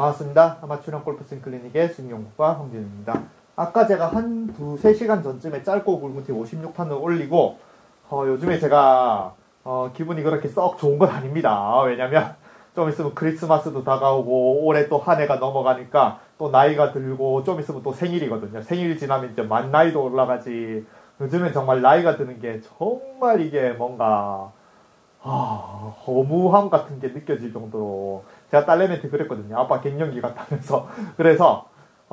반갑습니다. 아마추어 골프스윙 클리닉의 스윙연구가 황진우입니다. 아까 제가 한 2-3시간 전쯤에 짧고 굵은 티 56탄을 올리고 요즘에 제가 기분이 그렇게 썩 좋은 건 아닙니다. 왜냐면 좀 있으면 크리스마스도 다가오고 올해 또 한 해가 넘어가니까 또 나이가 들고 좀 있으면 또 생일이거든요. 생일 지나면 이제 만 나이도 올라가지. 요즘엔 정말 나이가 드는 게 정말 이게 뭔가 허무함 같은 게 느껴질 정도로 제가 딸내미한테 그랬거든요. 아빠 갱년기 같다면서. 그래서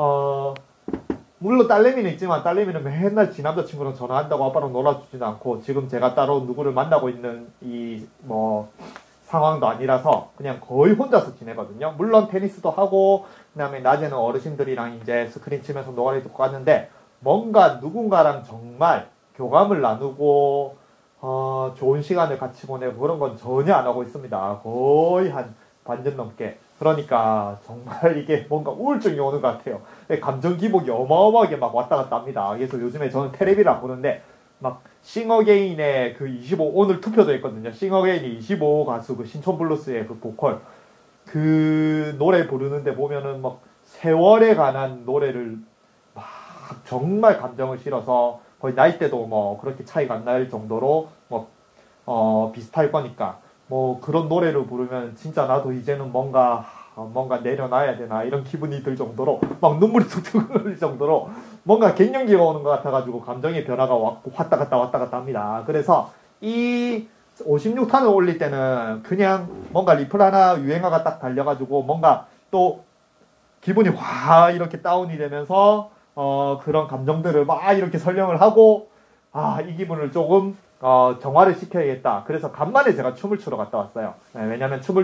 물론 딸내미는 있지만 딸내미는 맨날 지 남자친구랑 전화한다고 아빠랑 놀아주지도 않고 지금 제가 따로 누구를 만나고 있는 이 상황도 아니라서 그냥 거의 혼자서 지내거든요. 물론 테니스도 하고 그다음에 낮에는 어르신들이랑 이제 스크린 치면서 노가리 듣고 갔는데 뭔가 누군가랑 정말 교감을 나누고 좋은 시간을 같이 보내고 그런 건 전혀 안 하고 있습니다. 거의 한 반년 넘게. 그러니까 정말 이게 뭔가 우울증이 오는 것 같아요. 감정 기복이 어마어마하게 막 왔다 갔다 합니다. 그래서 요즘에 저는 테레비를 안 보는데 막 싱어게인의 그 25 오늘 투표도 했거든요. 싱어게인이 25 가수 그 신촌블루스의 그 보컬 그 노래 부르는데 보면은 막 세월에 관한 노래를 막 정말 감정을 실어서 거의 나이대도 뭐 그렇게 차이가 안 날 정도로 비슷할 거니까 그런 노래를 부르면 진짜 나도 이제는 뭔가 내려놔야 되나 이런 기분이 들 정도로 막 눈물이 툭툭 흘릴 정도로 뭔가 갱년기가 오는 것 같아가지고 감정의 변화가 왔다 갔다 합니다. 그래서 이 56탄을 올릴 때는 그냥 뭔가 리플 하나 유행어가 딱 달려가지고 뭔가 또 기분이 확 이렇게 다운이 되면서 그런 감정들을 막 이렇게 설명을 하고 이 기분을 조금 정화를 시켜야겠다. 그래서 간만에 제가 춤을 추러 갔다 왔어요. 왜냐면 춤을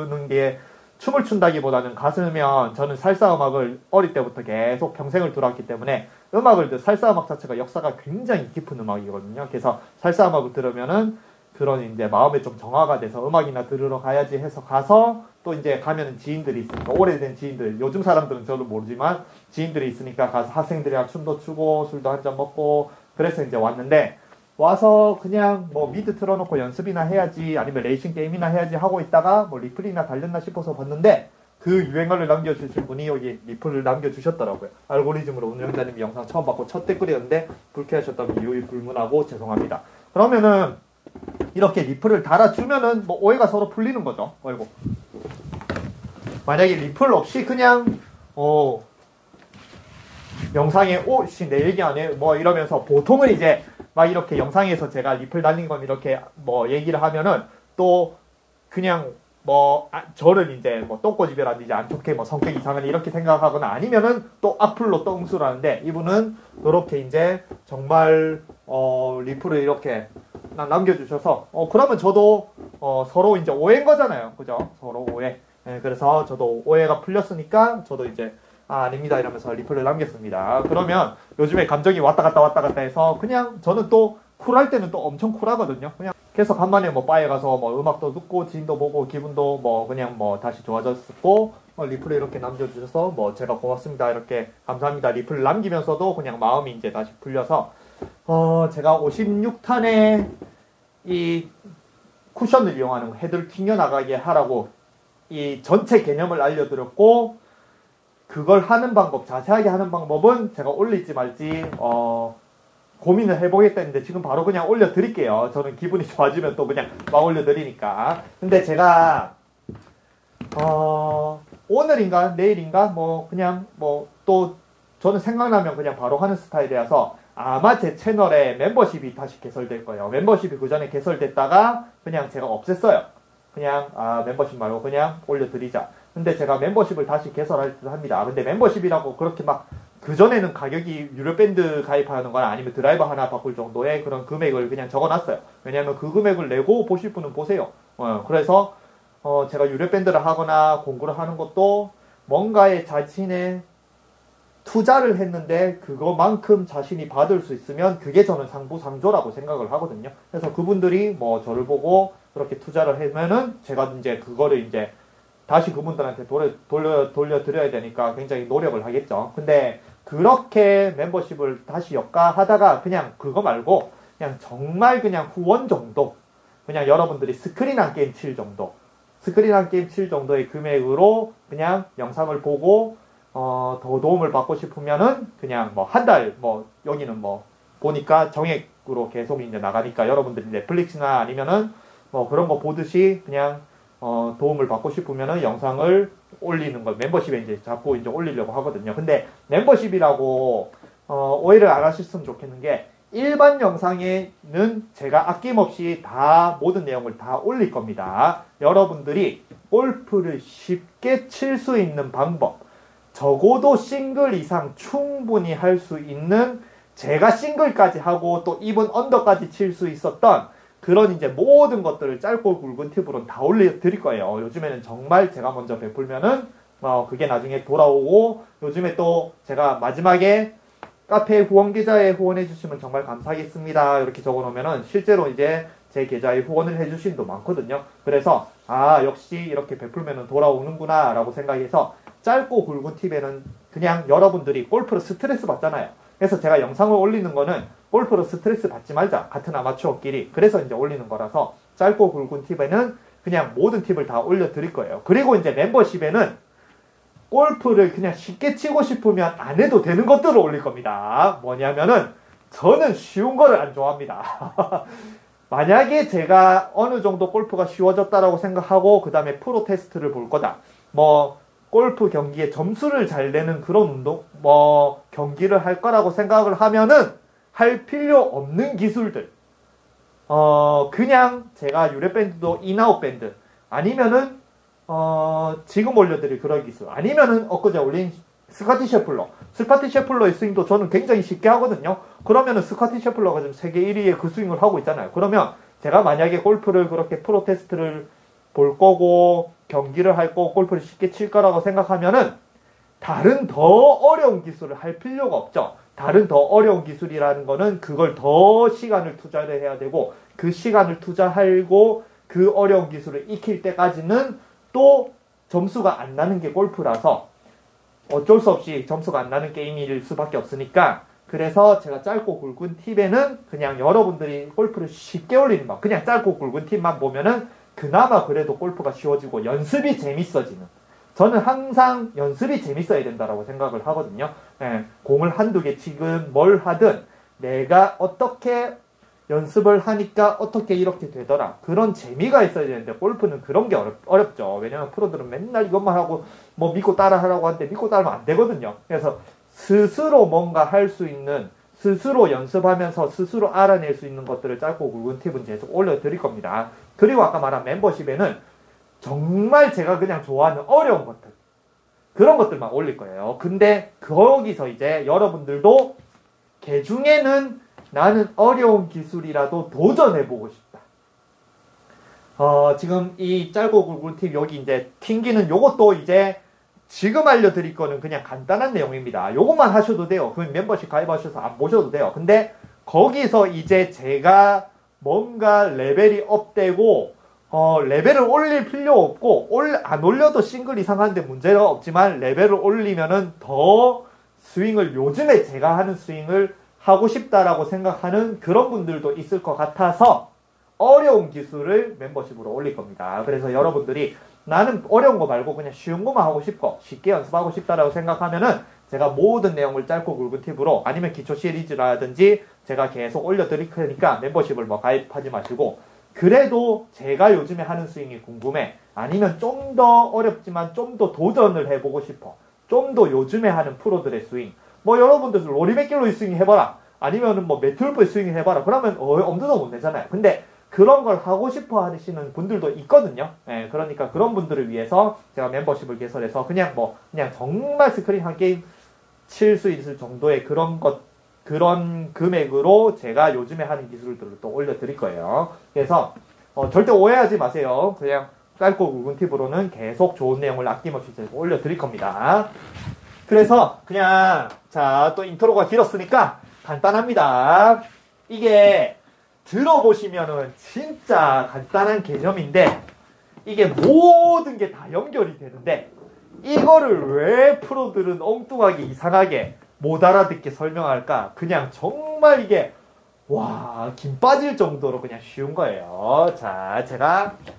춘다기보다는 가수면 저는 살사 음악을 어릴 때부터 계속 평생을 들어왔기 때문에 살사 음악 자체가 역사가 굉장히 깊은 음악이거든요. 그래서 살사 음악을 들으면은 그런 이제 마음에 좀 정화가 돼서 음악이나 들으러 가야지 해서 가서 또 이제 가면은 지인들이 있으니까 오래된 지인들, 요즘 사람들은 저도 모르지만 지인들이 있으니까 가서 학생들이랑 춤도 추고 술도 한잔 먹고 그래서 이제 왔는데 와서 그냥 미드 틀어놓고 연습이나 해야지 아니면 레이싱 게임이나 해야지 하고 있다가 리플이나 달렸나 싶어서 봤는데 그 유행어를 남겨주신 분이 여기 리플을 남겨주셨더라고요. 알고리즘으로 운영자님이 영상 처음 봤고 첫 댓글이었는데 불쾌하셨다면 유의 불문하고 죄송합니다. 그러면은 이렇게 리플을 달아주면은 오해가 서로 풀리는 거죠. 어이구. 만약에 리플 없이 그냥 영상에 내 얘기 안 해 이러면서 보통은 이제 막 이렇게 영상에서 제가 리플 달린 건 이렇게 얘기를 하면은 또 그냥 저를 이제 똥꼬집이라든지 이제 안 좋게 성격 이상은 이렇게 생각하거나 아니면은 또 악플로 또 응수를 하는데 이분은 이렇게 이제 정말 리플을 이렇게 남겨주셔서 그러면 저도 서로 이제 오해인 거잖아요. 그죠? 서로 오해. 그래서 저도 오해가 풀렸으니까 저도 이제 아닙니다 이러면서 리플을 남겼습니다. 그러면 요즘에 감정이 왔다 갔다 해서 그냥 저는 또 쿨할 때는 또 엄청 쿨하거든요. 그냥 그래서 간만에 바에 가서 음악도 듣고 지인도 보고 기분도 그냥 다시 좋아졌고 리플을 이렇게 남겨주셔서 제가 고맙습니다 이렇게 감사합니다 리플을 남기면서도 그냥 마음이 이제 다시 풀려서 제가 56탄에 이 쿠션을 이용하는 헤드를 튕겨나가게 하라고 이 전체 개념을 알려드렸고 그걸 하는 방법, 자세하게 하는 방법은 제가 올릴지 말지 고민을 해보겠다 했는데 지금 바로 그냥 올려드릴게요. 저는 기분이 좋아지면 또 그냥 막 올려드리니까. 근데 제가 오늘인가 내일인가 그냥 또 저는 생각나면 그냥 바로 하는 스타일이라서 아마 제 채널에 멤버십이 다시 개설될 거예요. 멤버십이 그 전에 개설됐다가 그냥 제가 없앴어요. 그냥 멤버십 말고 그냥 올려드리자. 근데 제가 멤버십을 다시 개설할 듯 합니다. 근데 멤버십이라고 그렇게 그전에는 가격이 유료 밴드 가입하는 거나 아니면 드라이버 하나 바꿀 정도의 그런 금액을 그냥 적어놨어요. 왜냐면 그 금액을 내고 보실 분은 보세요. 그래서 제가 유료 밴드를 하거나 공구를 하는 것도 뭔가의 자신의 투자를 했는데 그거만큼 자신이 받을 수 있으면 그게 저는 상부상조라고 생각을 하거든요. 그래서 그분들이 저를 보고 그렇게 투자를 하면은 제가 이제 그거를 이제 다시 그분들한테 돌려드려야 되니까 굉장히 노력을 하겠죠. 근데 그렇게 멤버십을 다시 역가하다가 그냥 그거 말고 그냥 정말 그냥 후원 정도 그냥 여러분들이 스크린 한 게임 칠 정도 스크린 한 게임 칠 정도의 금액으로 그냥 영상을 보고 더 도움을 받고 싶으면은 그냥 뭐 한 달 뭐 여기는 뭐 보니까 정액으로 계속 이제 나가니까 여러분들이 넷플릭스나 아니면은 뭐 그런 거 보듯이 그냥 도움을 받고 싶으면은 영상을 올리는 걸 멤버십에 이제 자꾸 이제 올리려고 하거든요. 근데 멤버십이라고 오해를 안 하셨으면 좋겠는 게 일반 영상에는 제가 아낌없이 다 모든 내용을 다 올릴 겁니다. 여러분들이 골프를 쉽게 칠 수 있는 방법, 적어도 싱글 이상 충분히 할 수 있는, 제가 싱글까지 하고 또 이분 언더까지 칠 수 있었던 그런 이제 모든 것들을 짧고 굵은 팁으로 다 올려드릴 거예요. 요즘에는 정말 제가 먼저 베풀면은 그게 나중에 돌아오고, 요즘에 또 제가 마지막에 카페 후원 계좌에 후원해 주시면 정말 감사하겠습니다 이렇게 적어 놓으면은 실제로 이제 제 계좌에 후원을 해 주신 분도 많거든요. 그래서 역시 이렇게 베풀면은 돌아오는구나 라고 생각해서 짧고 굵은 팁에는 그냥 여러분들이 골프로 스트레스 받잖아요. 그래서 제가 영상을 올리는 거는 골프로 스트레스 받지 말자, 같은 아마추어끼리. 그래서 이제 올리는 거라서 짧고 굵은 팁에는 그냥 모든 팁을 다 올려드릴 거예요. 그리고 이제 멤버십에는 골프를 그냥 쉽게 치고 싶으면 안 해도 되는 것들을 올릴 겁니다. 뭐냐면은 저는 쉬운 거를 안 좋아합니다. 만약에 제가 어느 정도 골프가 쉬워졌다라고 생각하고 그 다음에 프로 테스트를 볼 거다. 뭐 골프 경기에 점수를 잘 내는 그런 운동, 경기를 할 거라고 생각을 하면은 할 필요 없는 기술들. 그냥 제가 유레밴드도 인아웃 밴드. 아니면은, 지금 올려드릴 그런 기술. 아니면은 엊그제 올린 스카티 셰플러. 스카티 셰플러의 스윙도 저는 굉장히 쉽게 하거든요. 그러면은 스카티 셰플러가 지금 세계 1위의 그 스윙을 하고 있잖아요. 그러면 제가 만약에 골프를 그렇게 프로 테스트를 볼 거고, 경기를 할 거고, 골프를 쉽게 칠 거라고 생각하면은 다른 더 어려운 기술을 할 필요가 없죠. 다른 더 어려운 기술이라는 거는 그걸 더 시간을 투자를 해야 되고, 그 시간을 투자하고 그 어려운 기술을 익힐 때까지는 또 점수가 안 나는 게 골프라서 어쩔 수 없이 점수가 안 나는 게임일 수밖에 없으니까, 그래서 제가 짧고 굵은 팁에는 그냥 여러분들이 골프를 쉽게 올리는 방, 그냥 짧고 굵은 팁만 보면은 그나마 그래도 골프가 쉬워지고 연습이 재밌어지는. 저는 항상 연습이 재밌어야 된다라고 생각을 하거든요. 공을 한두 개 치든 뭘 하든 내가 어떻게 연습을 하니까 어떻게 이렇게 되더라. 그런 재미가 있어야 되는데 골프는 그런 게 어렵죠. 왜냐면 프로들은 맨날 이것만 하고 뭐 믿고 따라 하라고 하는데 믿고 따르면 안 되거든요. 그래서 스스로 뭔가 할 수 있는, 스스로 연습하면서 스스로 알아낼 수 있는 것들을 짧고 굵은 팁은 계속 올려드릴 겁니다. 그리고 아까 말한 멤버십에는 정말 제가 그냥 좋아하는 어려운 것들, 그런 것들만 올릴 거예요. 근데 거기서 이제 여러분들도 개중에는 나는 어려운 기술이라도 도전해보고 싶다. 지금 이 짧고 굵은 팁 여기 이제 튕기는 요것도 이제 지금 알려드릴 거는 그냥 간단한 내용입니다. 요것만 하셔도 돼요. 그럼 멤버십 가입하셔서 안 보셔도 돼요. 근데 거기서 이제 제가 뭔가 레벨이 업되고 레벨을 올릴 필요 없고 안 올려도 싱글 이상한데 문제가 없지만 레벨을 올리면은 더 스윙을, 요즘에 제가 하는 스윙을 하고 싶다라고 생각하는 그런 분들도 있을 것 같아서 어려운 기술을 멤버십으로 올릴 겁니다. 그래서 여러분들이 나는 어려운 거 말고 그냥 쉬운 거만 하고 싶고 쉽게 연습하고 싶다라고 생각하면은 제가 모든 내용을 짧고 굵은 팁으로, 아니면 기초 시리즈라든지 제가 계속 올려드릴 테니까 멤버십을 뭐 가입하지 마시고, 그래도 제가 요즘에 하는 스윙이 궁금해, 아니면 좀 더 어렵지만 좀 더 도전을 해보고 싶어, 좀 더 요즘에 하는 프로들의 스윙, 뭐 여러분들 로리 맥길로이 스윙 해봐라, 아니면은 뭐 매트울프의 스윙 해봐라, 그러면 엄두도 못 내잖아요. 근데 그런 걸 하고 싶어 하시는 분들도 있거든요. 그러니까 그런 분들을 위해서 제가 멤버십을 개설해서 그냥 정말 스크린 한 게임 칠 수 있을 정도의 그런 금액으로 제가 요즘에 하는 기술들을 또 올려드릴 거예요. 그래서 절대 오해하지 마세요. 그냥 짧고 굵은 팁으로는 계속 좋은 내용을 아낌없이 제가 올려드릴 겁니다. 그래서 그냥 또 인트로가 길었으니까 간단합니다. 이게 들어보시면은 진짜 간단한 개념인데 이게 모든 게 다 연결이 되는데, 이거를 왜 프로들은 엉뚱하게 이상하게 못 알아듣게 설명할까? 그냥 정말 이게 김 빠질 정도로 그냥 쉬운 거예요. 자, 제가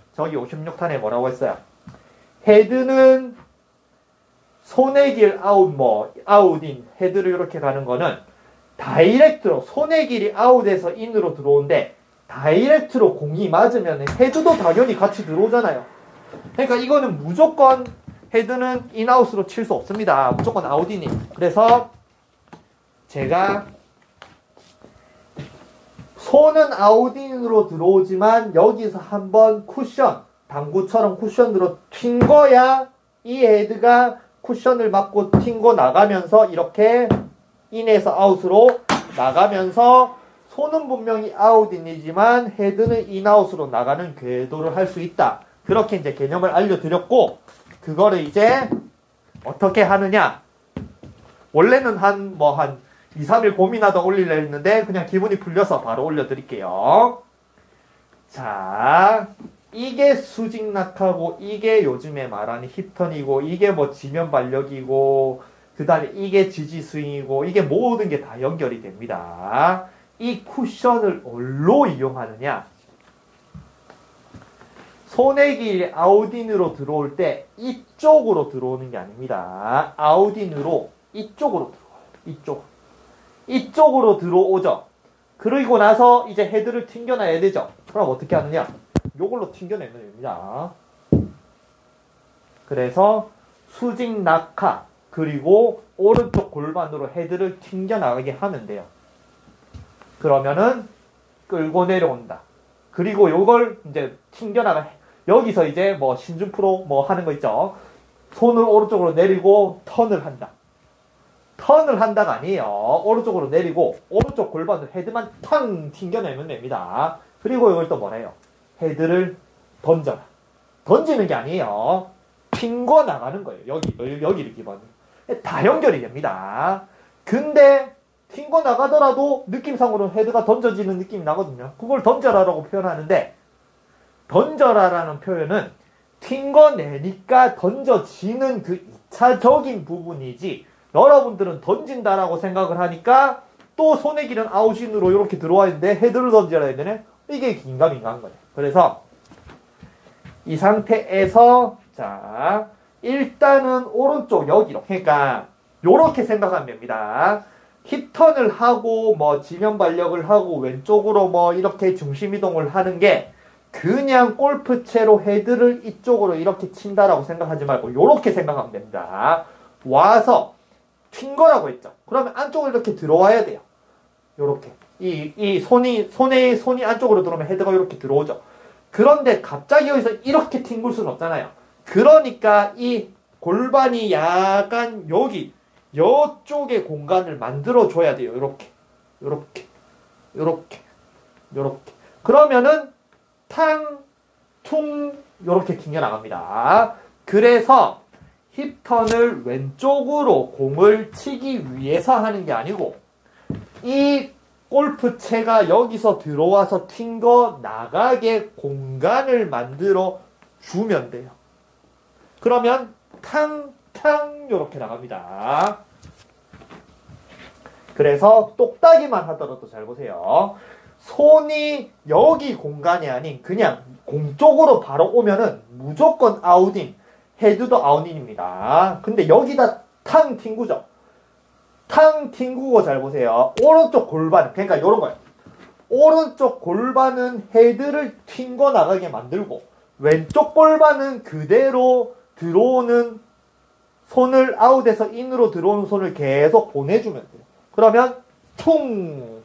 저기 56탄에 뭐라고 했어요? 헤드는 손의 길 아웃인 헤드를 이렇게 가는 거는 다이렉트로 손의 길이 아웃에서 인으로 들어오는데 다이렉트로 공이 맞으면 헤드도 당연히 같이 들어오잖아요. 그러니까 이거는 무조건 헤드는 인아웃으로 칠 수 없습니다. 무조건 아웃이니. 그래서 제가 손은 아웃인으로 들어오지만 여기서 한번 쿠션, 당구처럼 쿠션으로 튄 거야 이 헤드가 쿠션을 맞고 튕고 나가면서 이렇게 인에서 아웃으로 나가면서 손은 분명히 아웃인이지만 헤드는 인아웃으로 나가는 궤도를 할 수 있다. 그렇게 이제 개념을 알려드렸고 그거를 이제 어떻게 하느냐. 원래는 한 2, 3일 고민하다 올리려 했는데 그냥 기분이 풀려서 바로 올려드릴게요. 자, 이게 수직낙하고 이게 요즘에 말하는 힙턴이고 이게 뭐 지면 반력이고 그 다음에 이게 지지 스윙이고 이게 모든 게 다 연결이 됩니다. 이 쿠션을 뭘로 이용하느냐? 손의 길이 아웃인으로 들어올 때 이쪽으로 들어오는 게 아닙니다. 아웃인으로 이쪽으로 들어와요. 이쪽으로 들어오죠. 그리고 나서 이제 헤드를 튕겨놔야 되죠. 그럼 어떻게 하느냐? 요걸로 튕겨내면 됩니다. 그래서 수직 낙하 그리고 오른쪽 골반으로 헤드를 튕겨나가게 하면 돼요. 그러면은 끌고 내려온다. 그리고 요걸 이제 튕겨나가 여기서 이제 뭐 신준 프로 뭐 하는 거 있죠. 손을 오른쪽으로 내리고 턴을 한다. 턴을 한다가 아니에요. 오른쪽으로 내리고 오른쪽 골반으로 헤드만 탕 튕겨내면 됩니다. 그리고 이걸 또 뭐래요? 헤드를 던져라. 던지는 게 아니에요. 튕고 나가는 거예요. 여기를 기반으로. 다 연결이 됩니다. 근데 튕고 나가더라도 느낌상으로는 헤드가 던져지는 느낌이 나거든요. 그걸 던져라라고 표현하는데 던져라라는 표현은 튕겨내니까 던져지는 그 2차적인 부분이지 여러분들은 던진다라고 생각을 하니까 또 손의 길은 아웃인으로 이렇게 들어와 있는데 헤드를 던져야 되네. 이게 긴가민가한 거예요. 그래서 이 상태에서 자 일단은 오른쪽 여기로 그러니까 요렇게 생각하면 됩니다. 힙턴을 하고 뭐 지면 발력을 하고 왼쪽으로 뭐 이렇게 중심 이동을 하는 게 그냥 골프채로 헤드를 이쪽으로 이렇게 친다라고 생각하지 말고 요렇게 생각하면 됩니다. 와서 튄 거라고 했죠. 그러면 안쪽으로 이렇게 들어와야 돼요. 요렇게. 이 손이 안쪽으로 들어오면 헤드가 이렇게 들어오죠. 그런데 갑자기 여기서 이렇게 튕길 수는 없잖아요. 그러니까 이 골반이 약간 여기 요쪽에 공간을 만들어 줘야 돼요. 요렇게. 그러면은 탕, 퉁 요렇게 튕겨 나갑니다. 그래서 힙턴을 왼쪽으로 공을 치기 위해서 하는 게 아니고 이 골프채가 여기서 들어와서 튕겨 나가게 공간을 만들어 주면 돼요. 그러면 탕탕 요렇게 나갑니다. 그래서 똑딱이만 하더라도 잘 보세요. 손이 여기 공간이 아닌 그냥 공 쪽으로 바로 오면은 무조건 아웃인, 헤드도 아웃인입니다. 근데 여기다 탕 튕구죠. 탕 튕구고 잘 보세요. 오른쪽 골반, 그러니까 이런 거예요. 오른쪽 골반은 헤드를 튕겨 나가게 만들고 왼쪽 골반은 그대로 들어오는 손을 아웃에서 인으로 들어오는 손을 계속 보내주면 돼요. 그러면 퉁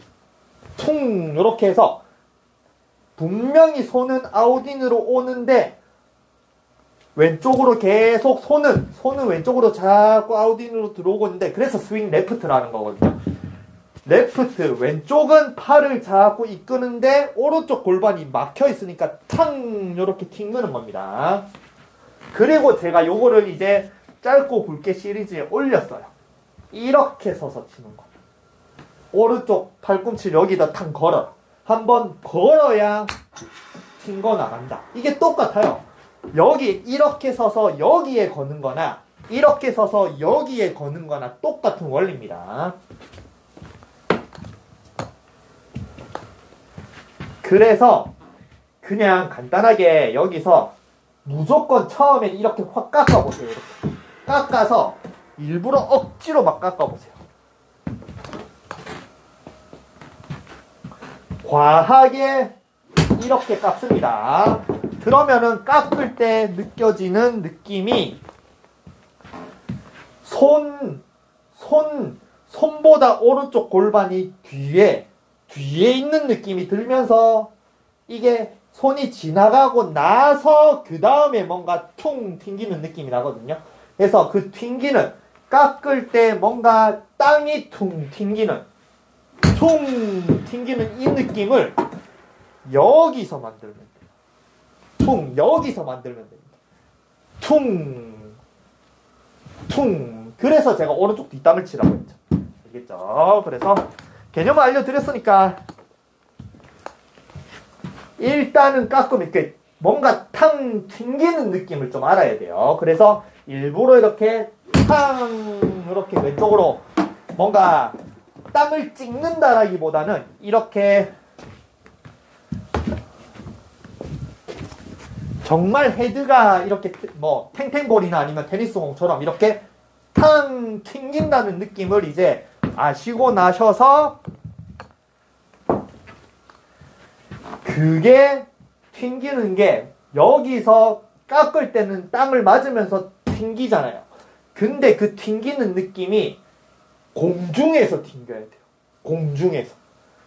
이렇게 해서 분명히 손은 아웃인으로 오는데 왼쪽으로 계속 손은 왼쪽으로 자꾸 아웃인으로 들어오고 있는데 그래서 스윙 레프트라는 거거든요. 레프트 왼쪽은 팔을 자꾸 이끄는데 오른쪽 골반이 막혀 있으니까 탕 이렇게 튕기는 겁니다. 그리고 제가 요거를 이제 짧고 굵게 시리즈에 올렸어요. 이렇게 서서 치는 거. 오른쪽 팔꿈치를 여기다 탕 걸어라. 한번 걸어야 튕겨 나간다. 이게 똑같아요. 여기 이렇게 서서 여기에 거는 거나 이렇게 서서 여기에 거는 거나 똑같은 원리입니다. 그래서 그냥 간단하게 여기서 무조건 처음엔 이렇게 확 깎아보세요. 이렇게. 깎아서 일부러 억지로 막 깎아보세요. 과하게 이렇게 깎습니다. 그러면은 깎을 때 느껴지는 느낌이 손보다 오른쪽 골반이 뒤에 있는 느낌이 들면서 이게 손이 지나가고 나서 그 다음에 뭔가 퉁 튕기는 느낌이 나거든요. 그래서 그 튕기는 깎을 때 뭔가 땅이 퉁 튕기는 이 느낌을 여기서 만들면 돼요. 여기서 만들면 됩니다. 그래서 제가 오른쪽 뒷땅을 치라고 했죠. 알겠죠? 그래서 개념을 알려드렸으니까 일단은 깎으면 이렇게 뭔가 탕 튕기는 느낌을 좀 알아야 돼요. 그래서 일부러 이렇게 이렇게 왼쪽으로 뭔가 땅을 찍는다라기보다는 이렇게 정말 헤드가 이렇게 뭐 탱탱볼이나 아니면 테니스공처럼 이렇게 탕 튕긴다는 느낌을 이제 아시고 나셔서 그게 튕기는 게 여기서 깎을 때는 땅을 맞으면서 튕기잖아요. 근데 그 튕기는 느낌이 공중에서 튕겨야 돼요. 공중에서.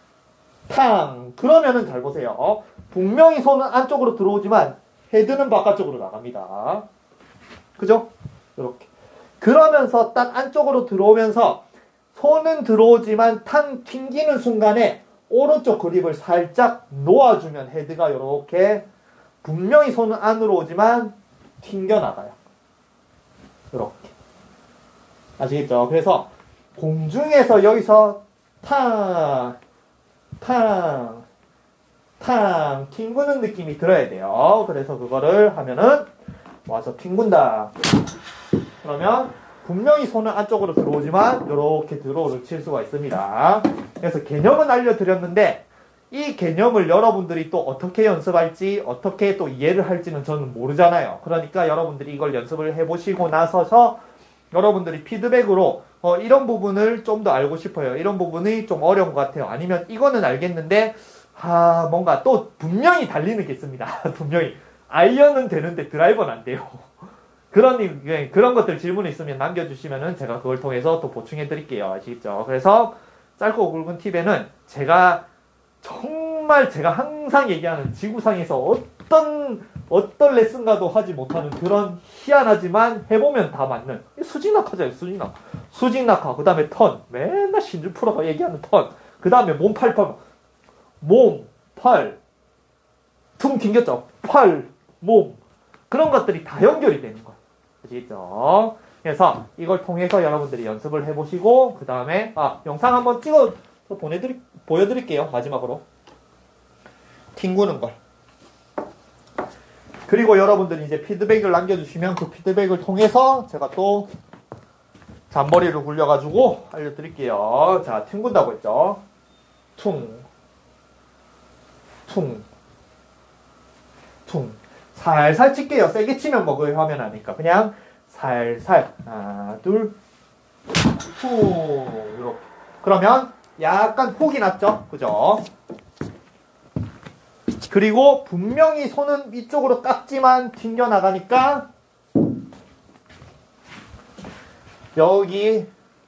그러면은 잘 보세요. 분명히 손은 안쪽으로 들어오지만 헤드는 바깥쪽으로 나갑니다. 그죠? 이렇게. 그러면서 딱 안쪽으로 들어오면서 손은 들어오지만 튕기는 순간에 오른쪽 그립을 살짝 놓아주면 헤드가 이렇게 분명히 손은 안으로 오지만 튕겨나가요. 이렇게. 아시겠죠? 그래서 공중에서 여기서 튕구는 느낌이 들어야 돼요. 그래서 그거를 하면은 와서 튕군다. 그러면 분명히 손은 안쪽으로 들어오지만 이렇게 드로우를 칠 수가 있습니다. 그래서 개념은 알려드렸는데 이 개념을 여러분들이 또 어떻게 연습할지 어떻게 또 이해를 할지는 저는 모르잖아요. 그러니까 여러분들이 이걸 연습을 해보시고 나서서 여러분들이 피드백으로 이런 부분을 좀 더 알고 싶어요. 이런 부분이 좀 어려운 것 같아요. 아니면 이거는 알겠는데 뭔가 또 분명히 달리는 게 있습니다. 분명히 아이언은 되는데 드라이버는 안 돼요. 그런 것들 질문이 있으면 남겨주시면은 제가 그걸 통해서 또 보충해 드릴게요. 아시겠죠? 그래서 짧고 굵은 팁에는 제가 항상 얘기하는 지구상에서 어떤 레슨가도 하지 못하는 그런 희한하지만 해보면 다 맞는 수직낙하잖아요. 수직낙하. 그 다음에 턴. 맨날 신주 프로가 얘기하는 턴. 그 다음에 몸, 팔. 퉁 튕겼죠? 팔, 몸. 그런 것들이 다 연결이 되는 거예요. 아시겠죠? 그래서 이걸 통해서 여러분들이 연습을 해보시고 그 다음에 영상 한번 찍어서 보여드릴게요. 마지막으로 튕구는 걸. 그리고 여러분들이 이제 피드백을 남겨주시면 그 피드백을 통해서 제가 또 잔머리를 굴려가지고 알려드릴게요. 자, 튕군다고 했죠? 퉁. 살살 칠게요. 세게 치면 뭐 그 화면 하니까 그냥 살살. 하나, 둘, 이렇게. 그러면 약간 폭이 났죠? 그죠? 그리고 분명히 손은 이쪽으로 깎지만 튕겨나가니까 여기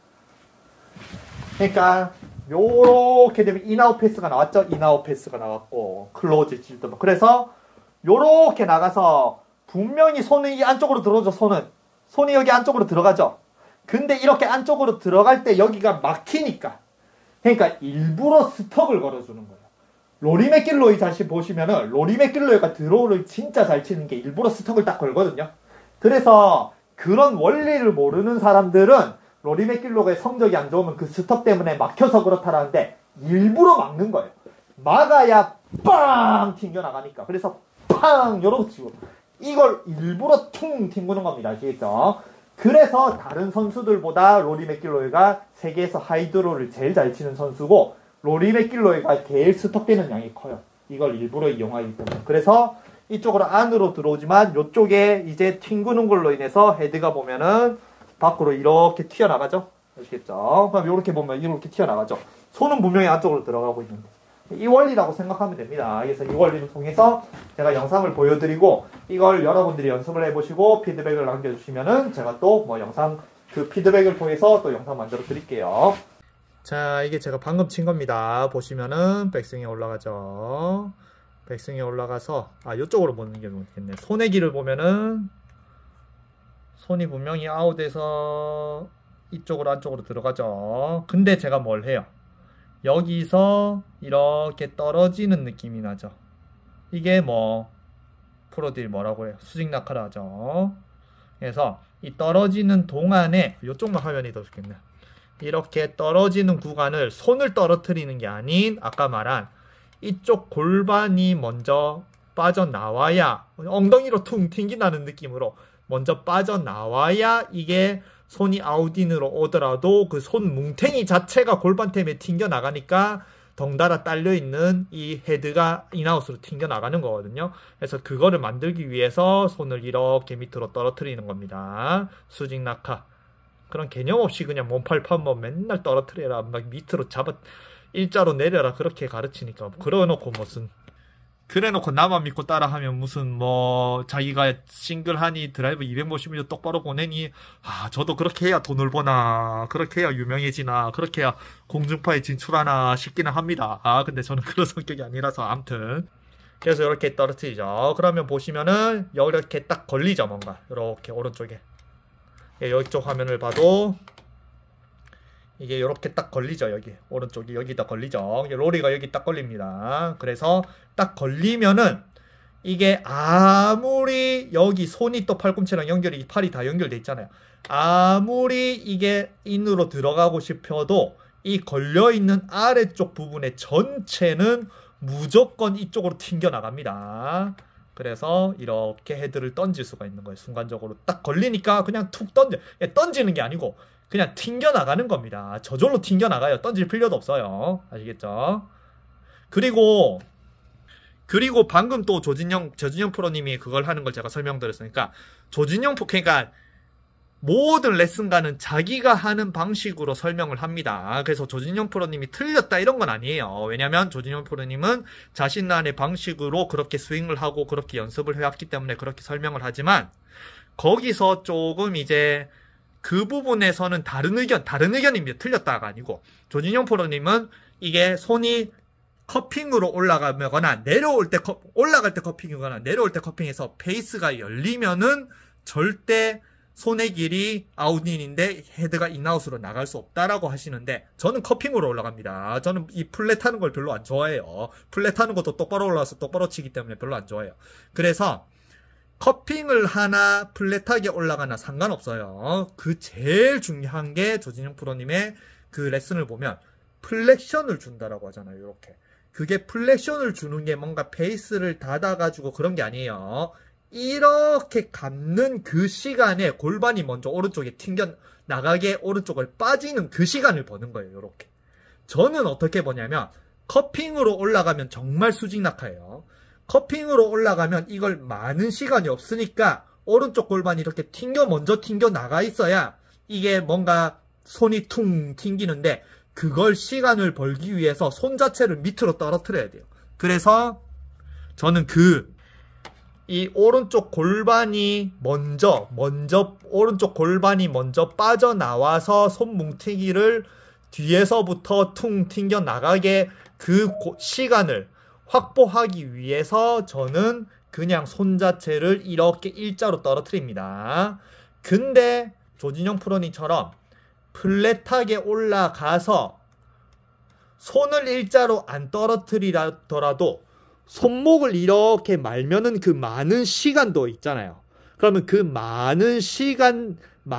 그러니까 요렇게 되면 인아웃 패스가 나왔죠? 인아웃 패스가 나왔고 클로즈 질도 그래서 요렇게 나가서 분명히 손이 이 안쪽으로 들어오죠. 손이 여기 안쪽으로 들어가죠. 근데 이렇게 안쪽으로 들어갈 때 여기가 막히니까 그러니까 일부러 스톱을 걸어주는 거예요. 로리 맥길로이 다시 보시면은 로리 맥길로이가 드로우를 진짜 잘 치는 게 일부러 스톱을 딱 걸거든요. 그래서 그런 원리를 모르는 사람들은 로리 맥길로이의 성적이 안 좋으면 그 스톱 때문에 막혀서 그렇다라는데 일부러 막는 거예요. 막아야 빵 튕겨나가니까. 그래서 팡 요렇게 치고 이걸 일부러 퉁 튕구는 겁니다. 아시겠죠? 그래서 다른 선수들보다 로리 맥길로이가 세계에서 하이드로우를 제일 잘 치는 선수고 로리 맥길로이가 제일 스톱되는 양이 커요. 이걸 일부러 이용하기 때문에. 그래서 이쪽으로 안으로 들어오지만 이쪽에 이제 튕기는 걸로 인해서 헤드가 보면은 밖으로 이렇게 튀어나가죠. 아시겠죠? 그럼 이렇게 보면 이렇게 튀어나가죠. 손은 분명히 안쪽으로 들어가고 있는데. 이 원리라고 생각하면 됩니다. 그래서 이 원리를 통해서 제가 영상을 보여드리고 이걸 여러분들이 연습을 해보시고 피드백을 남겨주시면은 제가 또 뭐 영상 그 피드백을 통해서 또 영상 만들어 드릴게요. 자, 이게 제가 방금 친 겁니다. 보시면은 백스윙이 올라가죠. 백스윙이 올라가서 이쪽으로 보는 게 좋겠네. 손의 길을 보면은 손이 분명히 아웃에서 이쪽으로 안쪽으로 들어가죠. 근데 제가 뭘 해요? 여기서 이렇게 떨어지는 느낌이 나죠. 이게 뭐 프로들이 뭐라고 해요? 수직 낙하라 하죠. 그래서 이 떨어지는 동안에 이쪽만 화면이 더 좋겠네. 이렇게 떨어지는 구간을 손을 떨어뜨리는 게 아닌 아까 말한 이쪽 골반이 먼저 빠져나와야 엉덩이로 퉁 튕긴다는 느낌으로 먼저 빠져나와야 이게 손이 아웃인으로 오더라도 그 손 뭉탱이 자체가 골반 때문에 튕겨 나가니까 덩달아 딸려있는 이 헤드가 인아웃으로 튕겨 나가는 거거든요. 그래서 그거를 만들기 위해서 손을 이렇게 밑으로 떨어뜨리는 겁니다. 수직 낙하. 그런 개념 없이 그냥 몸팔 펴면 맨날 떨어뜨려라. 막 밑으로 잡아 일자로 내려라. 그렇게 가르치니까. 그래놓고 무슨 그래놓고 나만 믿고 따라하면 무슨 뭐 자기가 싱글하니 드라이브 250mm 똑바로 보내니 저도 그렇게 해야 돈을 버나 그렇게 해야 유명해지나 그렇게 해야 공중파에 진출하나 싶기는 합니다. 근데 저는 그런 성격이 아니라서 암튼 그래서 이렇게 떨어뜨리죠. 그러면 보시면은 이렇게 딱 걸리죠. 뭔가 이렇게 오른쪽에 이쪽 화면을 봐도 이게 이렇게 딱 걸리죠. 여기 오른쪽이 여기다 걸리죠. 로리가 여기 딱 걸립니다. 그래서 딱 걸리면은 이게 아무리 여기 손이 또 팔꿈치랑 연결이 팔이 다 연결돼 있잖아요. 아무리 이게 인으로 들어가고 싶어도 이 걸려있는 아래쪽 부분의 전체는 무조건 이쪽으로 튕겨 나갑니다. 그래서 이렇게 헤드를 던질 수가 있는 거예요. 순간적으로 딱 걸리니까 그냥 툭 던지는 게 아니고 그냥 튕겨 나가는 겁니다. 저절로 튕겨 나가요. 던질 필요도 없어요. 아시겠죠? 그리고 방금 또 조진영 프로님이 그걸 하는 걸 제가 설명드렸으니까 그러니까 모든 레슨가는 자기가 하는 방식으로 설명을 합니다. 그래서 조진영 프로님이 틀렸다 이런 건 아니에요. 왜냐면 조진영 프로님은 자신만의 방식으로 그렇게 스윙을 하고 그렇게 연습을 해왔기 때문에 그렇게 설명을 하지만 거기서 조금 이제 그 부분에서는 다른 의견입니다. 틀렸다가 아니고 조진영 프로님은 이게 손이 커핑으로 올라가거나 올라갈 때 커핑이거나 내려올 때 커핑해서 페이스가 열리면은 절대 손의 길이 아웃인인데 헤드가 인아웃으로 나갈 수 없다라고 하시는데 저는 커핑으로 올라갑니다. 저는 이 플랫하는 걸 별로 안 좋아해요. 플랫하는 것도 똑바로 올라와서 똑바로 치기 때문에 별로 안 좋아해요. 그래서 커핑을 하나 플랫하게 올라가나 상관없어요. 그 제일 중요한 게 조진영 프로님의 그 레슨을 보면 플렉션을 준다라고 하잖아요. 이렇게 그게 플렉션을 주는 게 뭔가 베이스를 닫아가지고 그런 게 아니에요. 이렇게 감는 그 시간에 골반이 먼저 오른쪽에 튕겨 나가게 오른쪽을 빠지는 그 시간을 버는 거예요. 이렇게 저는 어떻게 보냐면 커핑으로 올라가면 정말 수직 낙하예요. 커핑으로 올라가면 이걸 많은 시간이 없으니까 오른쪽 골반이 이렇게 먼저 튕겨 나가 있어야 이게 뭔가 손이 퉁 튕기는데 그걸 시간을 벌기 위해서 손 자체를 밑으로 떨어뜨려야 돼요. 그래서 저는 이 오른쪽 골반이 먼저 빠져나와서 손 뭉티기를 뒤에서부터 퉁 튕겨 나가게 그 시간을 확보하기 위해서 저는 그냥 손 자체를 이렇게 일자로 떨어뜨립니다. 근데 조진영 프로님처럼 플랫하게 올라가서 손을 일자로 안 떨어뜨리더라도 손목을 이렇게 말면은 그 많은 시간도 있잖아요. 그러면 그 많은 시간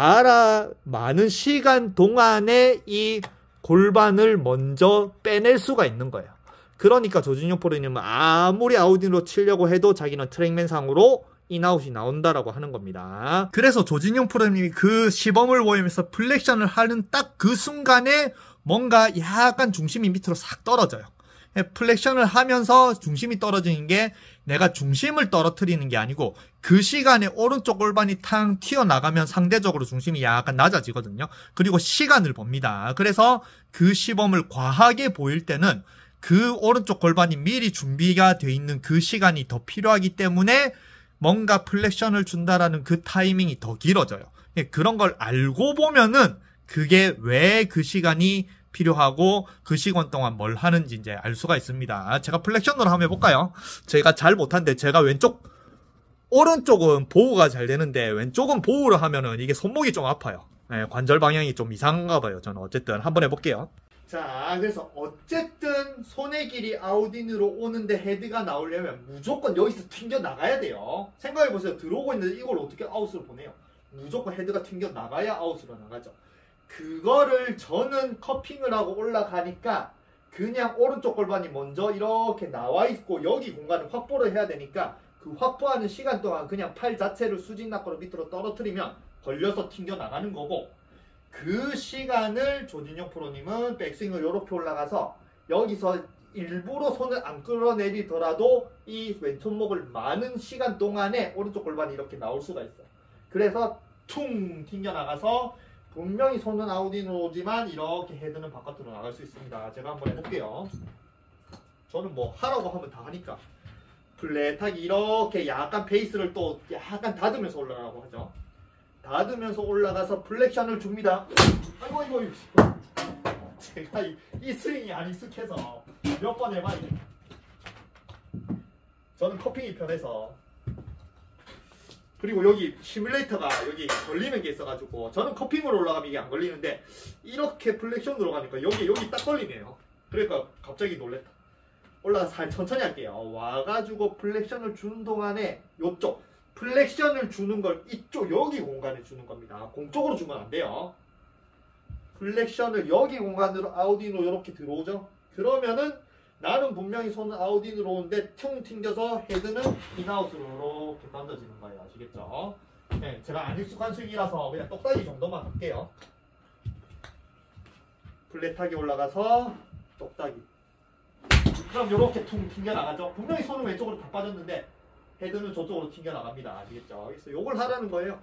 동안에 이 골반을 먼저 빼낼 수가 있는 거예요. 그러니까 조진영 프로님은 아무리 아웃인으로 치려고 해도 자기는 트랙맨상으로 인아웃이 나온다라고 하는 겁니다. 그래서 조진영 프로님이 그 시범을 보이면서 플렉션을 하는 딱 그 순간에 뭔가 약간 중심이 밑으로 싹 떨어져요. 플렉션을 하면서 중심이 떨어지는 게 내가 중심을 떨어뜨리는 게 아니고 그 시간에 오른쪽 골반이 탕 튀어나가면 상대적으로 중심이 약간 낮아지거든요. 그리고 시간을 봅니다. 그래서 그 시범을 과하게 보일 때는 그 오른쪽 골반이 미리 준비가 돼 있는 그 시간이 더 필요하기 때문에 뭔가 플렉션을 준다라는 그 타이밍이 더 길어져요. 그런 걸 알고 보면은 그게 왜 그 시간이 필요하고 그 시간 동안 뭘 하는지 이제 알 수가 있습니다. 제가 플렉션으로 한번 해볼까요? 제가 잘 못하는데 제가 오른쪽은 보호가 잘 되는데 왼쪽은 보호를 하면은 이게 손목이 좀 아파요. 네, 관절 방향이 좀 이상한가 봐요. 저는 어쨌든 한번 해볼게요. 자, 그래서 어쨌든 손의 길이 아웃인으로 오는데 헤드가 나오려면 무조건 여기서 튕겨 나가야 돼요. 생각해보세요. 들어오고 있는데 이걸 어떻게 아웃으로 보내요? 무조건 헤드가 튕겨 나가야 아웃으로 나가죠. 그거를 저는 커핑을 하고 올라가니까 그냥 오른쪽 골반이 먼저 이렇게 나와 있고 여기 공간을 확보를 해야 되니까 그 확보하는 시간 동안 그냥 팔 자체를 수직낙하로 밑으로 떨어뜨리면 걸려서 튕겨 나가는 거고, 그 시간을 조진영 프로님은 백스윙을 이렇게 올라가서 여기서 일부러 손을 안 끌어내리더라도 이 왼손목을 많은 시간 동안에 오른쪽 골반이 이렇게 나올 수가 있어요. 그래서 퉁 튕겨 나가서 분명히 손은 아웃인으로 오지만 이렇게 헤드는 바깥으로 나갈 수 있습니다. 제가 한번 해볼게요. 저는 뭐 하라고 하면 다 하니까. 플랫하게 이렇게 약간 페이스를 또 약간 닫으면서 올라가라고 하죠. 닫으면서 올라가서 플렉션을 줍니다. 아이고. 제가 이 스윙이 안 익숙해서 몇 번 해봐야 돼. 저는 커핑이 편해서. 그리고 여기 시뮬레이터가 여기 걸리는 게 있어가지고 저는 커핑으로 올라가면 이게 안 걸리는데 이렇게 플렉션으로 가니까 여기 딱 걸리네요. 그러니까 갑자기 놀랬다. 올라가서 천천히 할게요. 와가지고 플렉션을 주는 동안에 요쪽 플렉션을 주는 걸 이쪽 여기 공간에 주는 겁니다. 공쪽으로 주면 안 돼요. 플렉션을 여기 공간으로 아웃인으로 이렇게 들어오죠. 그러면은 나는 분명히 손은 아웃인으로 오는데 퉁 튕겨서 헤드는 인아웃으로 이렇게 던져지는 거예요. 아시겠죠? 네, 제가 안 익숙한 스윙이라서 그냥 똑딱이 정도만 할게요. 플랫하게 올라가서 똑딱이. 그럼 이렇게 퉁 튕겨 나가죠. 분명히 손은 왼쪽으로 다 빠졌는데 헤드는 저쪽으로 튕겨 나갑니다. 아시겠죠? 그래서 요걸 하라는 거예요.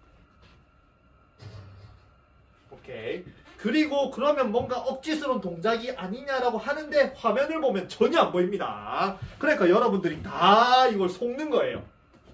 오케이. 그리고 그러면 뭔가 억지스러운 동작이 아니냐라고 하는데 화면을 보면 전혀 안 보입니다. 그러니까 여러분들이 다 이걸 속는 거예요.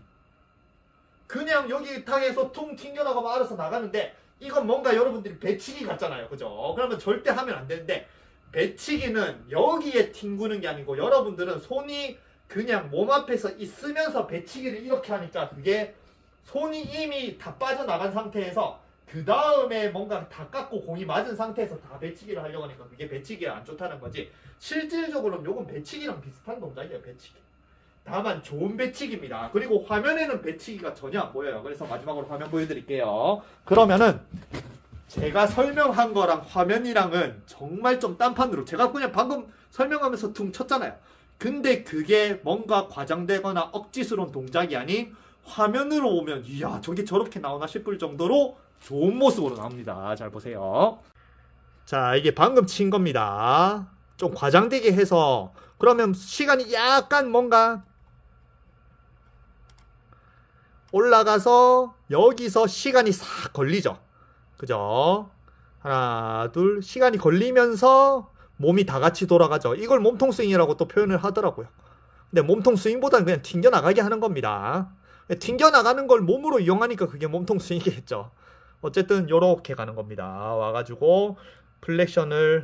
그냥 여기 탁에서 퉁 튕겨나가면 알아서 나가는데 이건 뭔가 여러분들이 배치기 같잖아요. 그죠? 그러면 절대 하면 안 되는데 배치기는 여기에 튕구는 게 아니고 여러분들은 손이 그냥 몸 앞에서 있으면서 배치기를 이렇게 하니까 그게 손이 이미 다 빠져나간 상태에서 그 다음에 뭔가 다 깎고 공이 맞은 상태에서 다 배치기를 하려고 하니까 그게 배치기가 안 좋다는 거지. 실질적으로는 요건 배치기랑 비슷한 동작이에요. 배치기. 다만 좋은 배치기입니다. 그리고 화면에는 배치기가 전혀 안 보여요. 그래서 마지막으로 화면 보여드릴게요. 그러면은 제가 설명한 거랑 화면이랑은 정말 좀 딴판으로 제가 그냥 방금 설명하면서 퉁 쳤잖아요. 근데 그게 뭔가 과장되거나 억지스러운 동작이 아닌 화면으로 오면 이야 저게 저렇게 나오나 싶을 정도로 좋은 모습으로 나옵니다. 잘 보세요. 자, 이게 방금 친 겁니다. 좀 과장되게 해서 그러면 시간이 약간 뭔가 올라가서 여기서 시간이 싹 걸리죠. 그죠? 하나, 둘, 시간이 걸리면서 몸이 다 같이 돌아가죠. 이걸 몸통 스윙이라고 또 표현을 하더라고요. 근데 몸통 스윙보다는 그냥 튕겨나가게 하는 겁니다. 튕겨나가는 걸 몸으로 이용하니까 그게 몸통 스윙이겠죠. 어쨌든 요렇게 가는 겁니다. 와가지고 플렉션이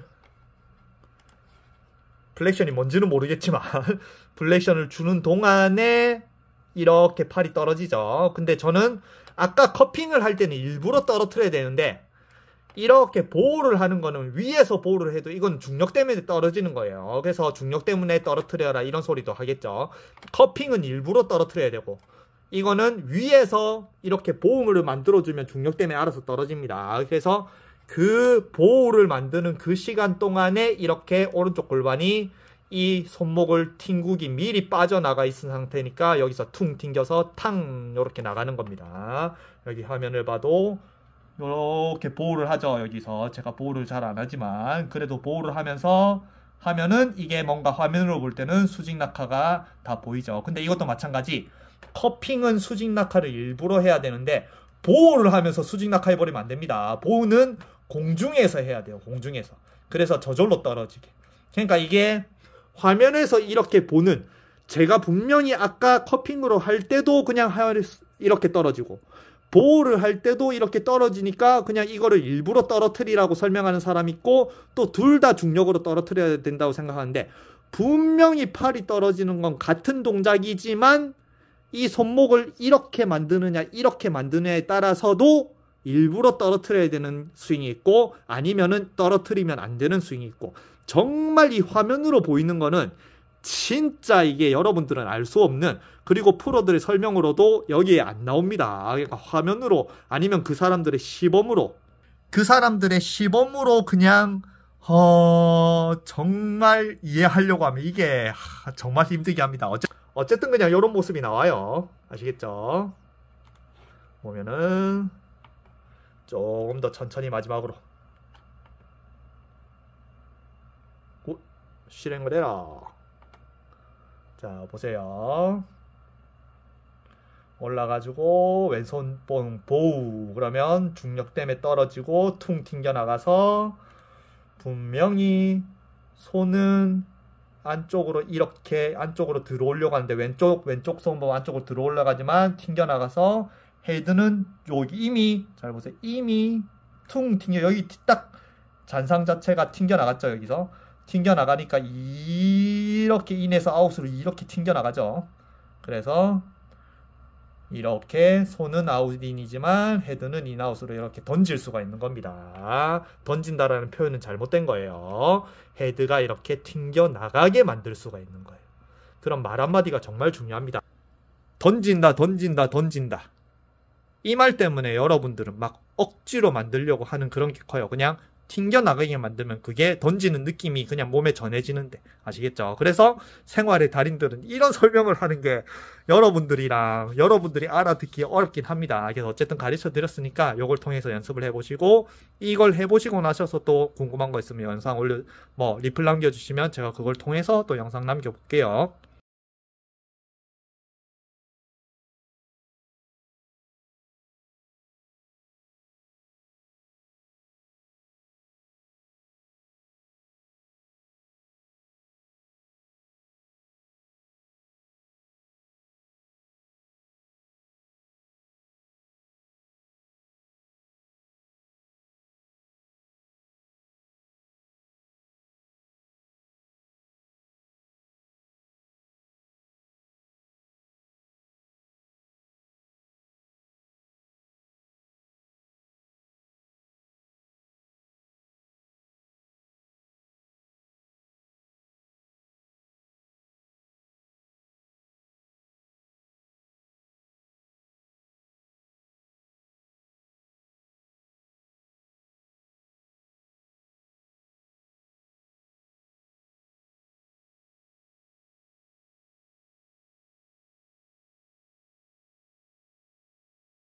뭔지는 모르겠지만 플렉션을 주는 동안에 이렇게 팔이 떨어지죠. 근데 저는 아까 커핑을 할 때는 일부러 떨어뜨려야 되는데 이렇게 보호를 하는 거는 위에서 보호를 해도 이건 중력 때문에 떨어지는 거예요. 그래서 중력 때문에 떨어뜨려라 이런 소리도 하겠죠. 커핑은 일부러 떨어뜨려야 되고 이거는 위에서 이렇게 보호를 만들어주면 중력 때문에 알아서 떨어집니다. 그래서 그 보호를 만드는 그 시간 동안에 이렇게 오른쪽 골반이 이 손목을 튕구기 미리 빠져나가 있는 상태니까 여기서 퉁 튕겨서 탕 이렇게 나가는 겁니다. 여기 화면을 봐도 이렇게 보호를 하죠. 여기서 제가 보호를 잘 안 하지만 그래도 보호를 하면서 하면은 이게 뭔가 화면으로 볼 때는 수직 낙하가 다 보이죠. 근데 이것도 마찬가지. 커핑은 수직 낙하를 일부러 해야 되는데 보호를 하면서 수직 낙하 해버리면 안 됩니다. 보호는 공중에서 해야 돼요. 공중에서. 그래서 저절로 떨어지게. 그러니까 이게 화면에서 이렇게 보는, 제가 분명히 아까 커핑으로 할 때도 그냥 이렇게 떨어지고 보호를 할 때도 이렇게 떨어지니까 그냥 이거를 일부러 떨어뜨리라고 설명하는 사람 있고, 또 둘 다 중력으로 떨어뜨려야 된다고 생각하는데, 분명히 팔이 떨어지는 건 같은 동작이지만 이 손목을 이렇게 만드느냐 이렇게 만드느냐에 따라서도 일부러 떨어뜨려야 되는 스윙이 있고, 아니면은 떨어뜨리면 안 되는 스윙이 있고, 정말 이 화면으로 보이는 거는 진짜 이게 여러분들은 알 수 없는, 그리고 프로들의 설명으로도 여기에 안 나옵니다. 그러니까 화면으로 아니면 그 사람들의 시범으로 그냥 정말 이해하려고 하면 이게 정말 힘들게 합니다. 어쨌든 그냥 이런 모습이 나와요. 아시겠죠? 보면은 조금 더 천천히 마지막으로 실행을 해라. 자, 보세요. 올라가지고 왼손 보우, 그러면 중력 때문에 떨어지고 퉁 튕겨나가서, 분명히 손은 안쪽으로 이렇게 안쪽으로 들어오려고 하는데 왼쪽 손 보면 안쪽으로 들어올라가지만 튕겨나가서, 헤드는 여기 이미 잘 보세요. 이미 퉁 튕겨, 여기 딱 잔상 자체가 튕겨나갔죠. 여기서 튕겨나가니까 이렇게 인에서 아웃으로 이렇게 튕겨나가죠. 그래서 이렇게 손은 아웃인이지만 헤드는 인아웃으로 이렇게 던질 수가 있는 겁니다. 던진다라는 표현은 잘못된 거예요. 헤드가 이렇게 튕겨나가게 만들 수가 있는 거예요. 그럼 말 한마디가 정말 중요합니다. 던진다. 이 말 때문에 여러분들은 막 억지로 만들려고 하는 그런 게 커요. 그냥 튕겨나가게 만들면 그게 던지는 느낌이 그냥 몸에 전해지는데, 아시겠죠? 그래서 생활의 달인들은 이런 설명을 하는 게 여러분들이 알아듣기 어렵긴 합니다. 그래서 어쨌든 가르쳐 드렸으니까 이걸 통해서 연습을 해보시고, 이걸 해보시고 나셔서 또 궁금한 거 있으면 영상 리플 남겨주시면 제가 그걸 통해서 또 영상 남겨볼게요.